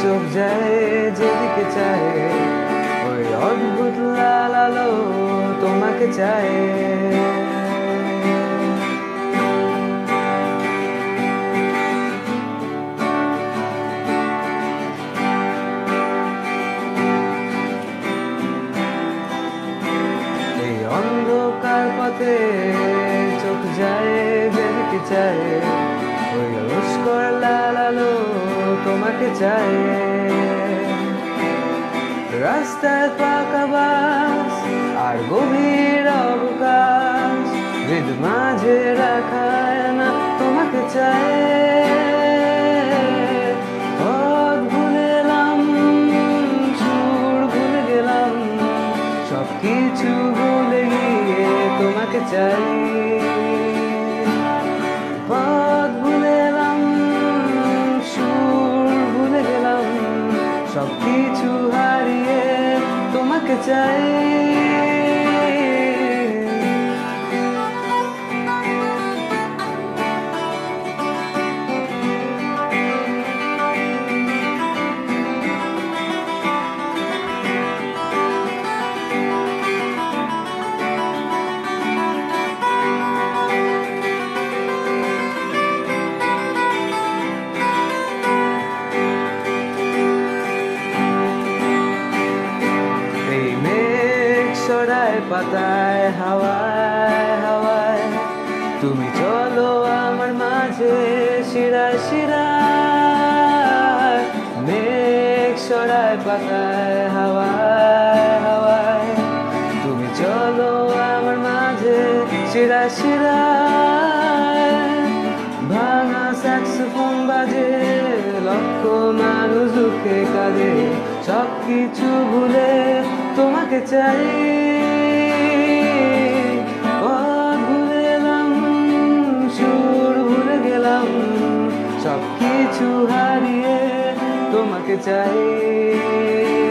চোখ যায় যেদিকে চায়, ওই অদ্ভুত লাল আলো তোমাকে চায়। এই অন্ধকার পথে চোখ যায় যেদিকে চায়, ওই উস্কর লাল আলো তোমাকে চায়। রাস্তায় ফাঁকা বাস আর গভীর অবকাশ, হৃদ মাঝে রাখায় না তোমাকে চায়। পথ ভুলে এলাম, সুর ভুলে গেলাম, সব কিছু ভুলে গিয়ে তোমাকে চাই। পথ ভুলে এলাম, সুর ভুলে গেলাম, সব কিছু হারিয়ে তোমাকে চাই। ছড়ায় পাতায় হাওয়ায় হাওয়ায়, তুমি চলো আমার মাঝে শিরায় শিরায়। মেঘ ছড়ায় পাতায় হাওয়ায় হাওয়ায়, তুমি চলো আমার মাঝে শিরায় শিরায়। ভাঙা স্যাক্সোফোন বাজে, লক্ষ মানুষ দুঃখে কাঁদে, সব কিছু ভুলে তোমাকে চাই। পথ ভুলে এলাম, সুর ভুলে গেলাম, সব কিছু হারিয়ে তোমাকে চাই।